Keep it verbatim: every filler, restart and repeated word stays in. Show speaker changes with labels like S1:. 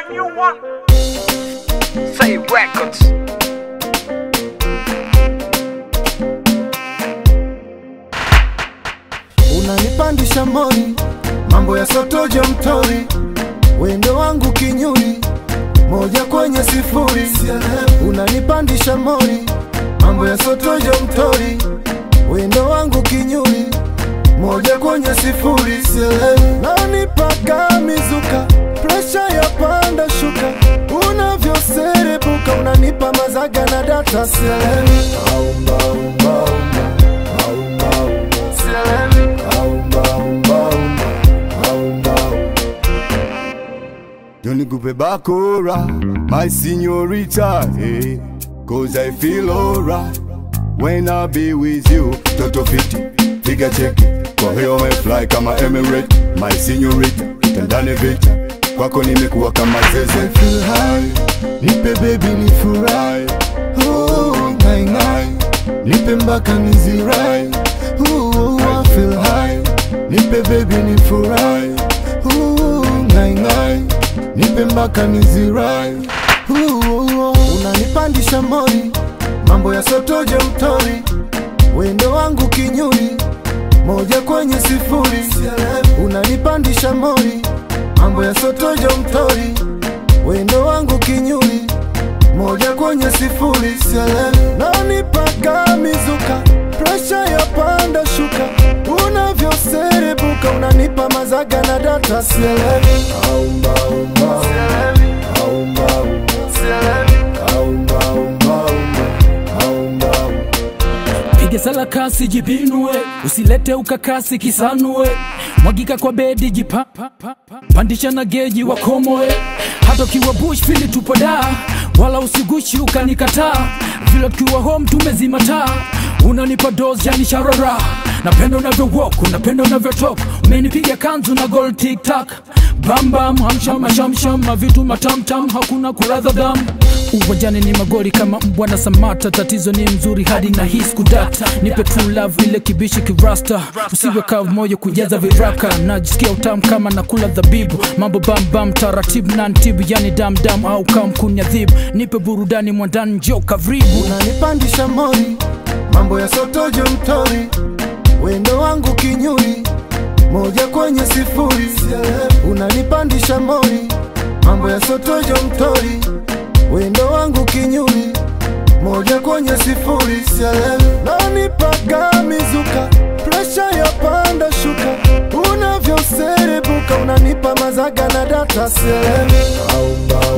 S1: a new one.
S2: Say records.
S3: Unanipandisha mori, mambo ya sotojo mtori, wendo wangu kinyuri, moja kwenye sifuri. Unanipandisha mori, mambo ya sotojo mtori, wendo wangu kinyuri, moja kwenye sifuri. Nanipaka mizuka, pressure ya panda shuka, unavyo serebuka, unanipa mazaga na data. Aumba, umba, umba, aumba, umba, aumba, umba, umba, aumba. Don't go back, my señorita, hey, cause I feel alright when I be with you. Toto fifty, figure check it, kwa hiyo me fly kama Emirate. My señorita, tendane vita, kwako nimekuwa kama zeze. I feel high, nipe baby nifurahi, oh, ngai ngai, nipe mpaka nizirai, oh, I feel high, nipe baby nifurahi, oh, ngai ngai, nipe mpaka nizirai, oh. Unanipandisha mori, mambo ya sotojo mtori, wendo wangu kinyuri, moja kwenye sifuri. Unanipandisha mori, mambo ya sotojo mtori, wendo wangu kinyuri, moja kwenye sifuri. Nanipaka mizuka, pressure ya panda shuka, unavyo serebuka, unanipa mazaga na data. Aumba, umba, aumba, aumba, aumba, aumba.
S4: Pige sala kasi jibinue, usilete ukakasi kisanue, mwagika kwa bedi jipa, pandisha na geji wakomoe, hata kiwa bush fili tupoda, wala usigushi ukanikataa, vile kiwa home tumezimata, unanipa doze yani sharara, napenda unavyo walk, napenda unavyo talk, umenipiga kanzu na gold tic tac, bam bam hamsham shamsham, vitu matam tam, hakuna kuradha damu. Uwajani ni magori kama mbwa na samata, tatizo ni mzuri hadi na his kudata, nipe true love ile kibishi kirasta, usiwe kavu moyo kujaza viraka, najisikia utamu kama nakula dhabibu, mambo bam bam taratibu na ntibu, yani dam dam au kam kunyadhibu, nipe burudani mwandani njoo kavribu.
S3: Unanipandisha mori, mambo ya sotojo mtori, wendo wangu kinyuri, moja kwenye sifuri. Unanipandisha mori, mambo ya sotojo mtori, wendo wangu kinyuri, moja kwenye sifuri. Nanipaka mizuka, pressure ya panda shuka, unavyo serebuka, unanipa mazaga na data. Aumba,